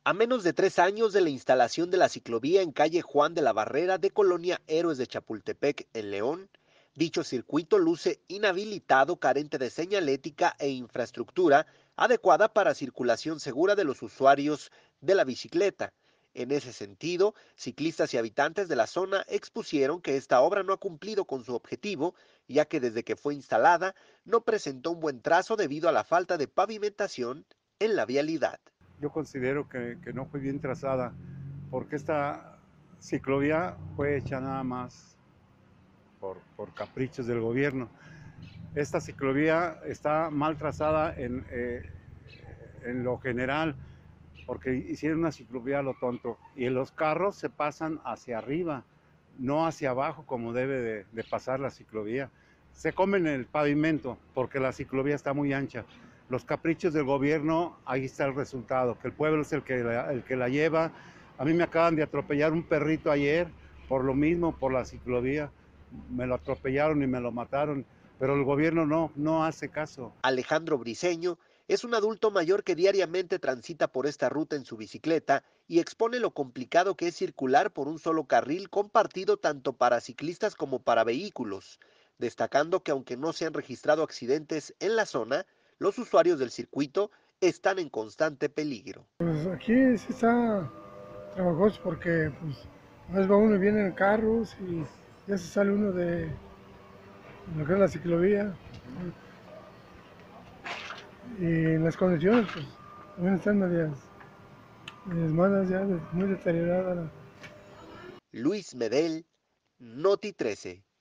A menos de 3 años de la instalación de la ciclovía en calle Juan de la Barrera de Colonia Héroes de Chapultepec, en León, dicho circuito luce inhabilitado, carente de señalética e infraestructura adecuada para circulación segura de los usuarios de la bicicleta. En ese sentido, ciclistas y habitantes de la zona expusieron que esta obra no ha cumplido con su objetivo, ya que desde que fue instalada no presentó un buen trazo debido a la falta de pavimentación en la vialidad. Yo considero que no fue bien trazada, porque esta ciclovía fue hecha nada más por caprichos del gobierno. Esta ciclovía está mal trazada en lo general, porque hicieron una ciclovía a lo tonto, y los carros se pasan hacia arriba, no hacia abajo como debe de pasar la ciclovía. Se comen el pavimento porque la ciclovía está muy ancha. Los caprichos del gobierno, ahí está el resultado, que el pueblo es el que la lleva. A mí me acaban de atropellar un perrito ayer por lo mismo, por la ciclovía. Me lo atropellaron y me lo mataron, pero el gobierno no hace caso. Alejandro Briceño es un adulto mayor que diariamente transita por esta ruta en su bicicleta y expone lo complicado que es circular por un solo carril compartido tanto para ciclistas como para vehículos, destacando que aunque no se han registrado accidentes en la zona, los usuarios del circuito están en constante peligro. Pues aquí sí está trabajoso porque pues a veces va uno y viene en carros y ya se sale uno de lo que es la ciclovía y las condiciones pues también están medias malas ya, muy deterioradas. Luis Medel, Noti 13.